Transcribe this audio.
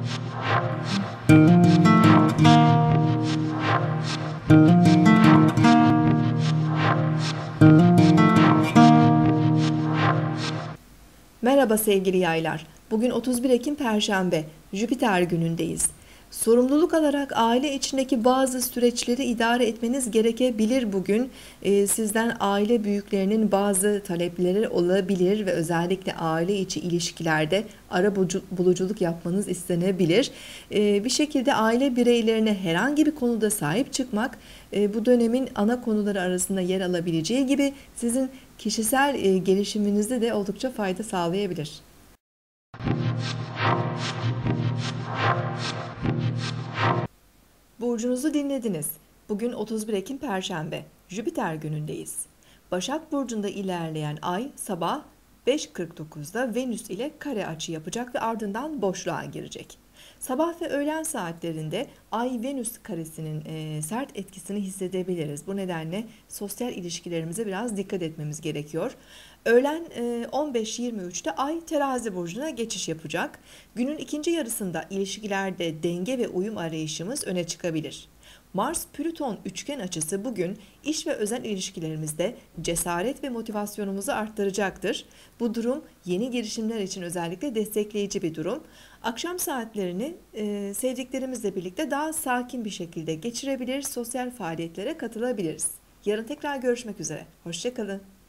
Merhaba sevgili yaylar. Bugün 31 Ekim Perşembe, Jüpiter günündeyiz. Sorumluluk alarak aile içindeki bazı süreçleri idare etmeniz gerekebilir bugün. Sizden aile büyüklerinin bazı talepleri olabilir ve özellikle aile içi ilişkilerde buluculuk yapmanız istenebilir. Bir şekilde aile bireylerine herhangi bir konuda sahip çıkmak bu dönemin ana konuları arasında yer alabileceği gibi sizin kişisel gelişiminizde de oldukça fayda sağlayabilir. Burcunuzu dinlediniz. Bugün 31 Ekim Perşembe, Jüpiter günündeyiz. Başak Burcu'nda ilerleyen ay sabah 5.49'da Venüs ile kare açı yapacak ve ardından boşluğa girecek. Sabah ve öğlen saatlerinde Ay-Venüs karesinin sert etkisini hissedebiliriz. Bu nedenle sosyal ilişkilerimize biraz dikkat etmemiz gerekiyor. Öğlen 15.23'te Ay Terazi Burcu'na geçiş yapacak. Günün ikinci yarısında ilişkilerde denge ve uyum arayışımız öne çıkabilir. Mars-Plüton üçgen açısı bugün iş ve özel ilişkilerimizde cesaret ve motivasyonumuzu arttıracaktır. Bu durum yeni girişimler için özellikle destekleyici bir durum. Akşam saatlerini sevdiklerimizle birlikte daha sakin bir şekilde geçirebilir, sosyal faaliyetlere katılabiliriz. Yarın tekrar görüşmek üzere. Hoşça kalın.